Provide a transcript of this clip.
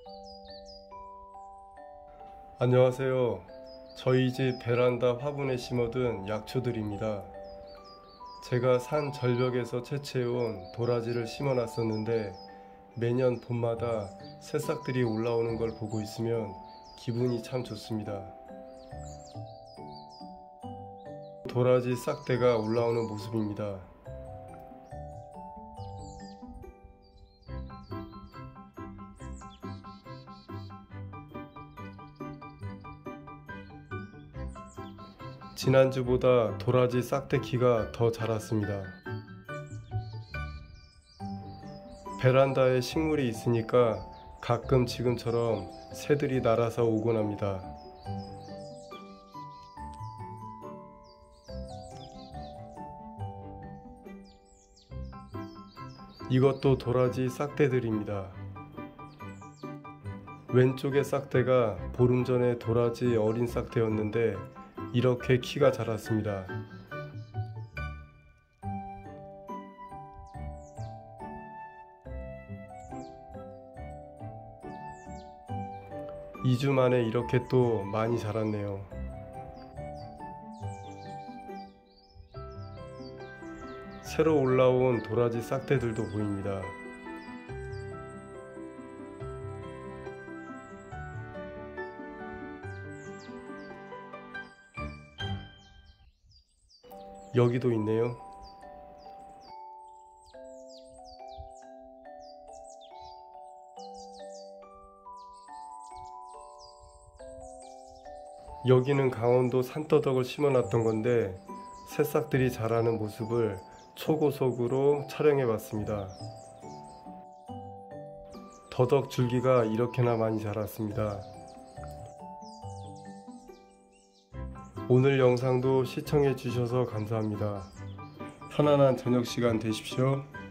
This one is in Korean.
안녕하세요. 저희 집 베란다 화분에 심어둔 약초들입니다. 제가 산 절벽에서 채취해온 도라지를 심어놨었는데 매년 봄마다 새싹들이 올라오는 걸 보고 있으면 기분이 참 좋습니다. 도라지 싹대가 올라오는 모습입니다. 지난주보다 도라지 싹대 키가 더 자랐습니다. 베란다에 식물이 있으니까 가끔 지금처럼 새들이 날아서 오곤 합니다. 이것도 도라지 싹대들입니다. 왼쪽의 싹대가 보름 전에 도라지 어린 싹대였는데 이렇게 키가 자랐습니다. 이 주 만에 이렇게 또 많이 자랐네요. 새로 올라온 도라지 싹대들도 보입니다. 여기도 있네요. 여기는 강원도 산더덕을 심어놨던 건데 새싹들이 자라는 모습을 초고속으로 촬영해 봤습니다. 더덕 줄기가 이렇게나 많이 자랐습니다. 오늘 영상도 시청해 주셔서 감사합니다. 편안한 저녁 시간 되십시오.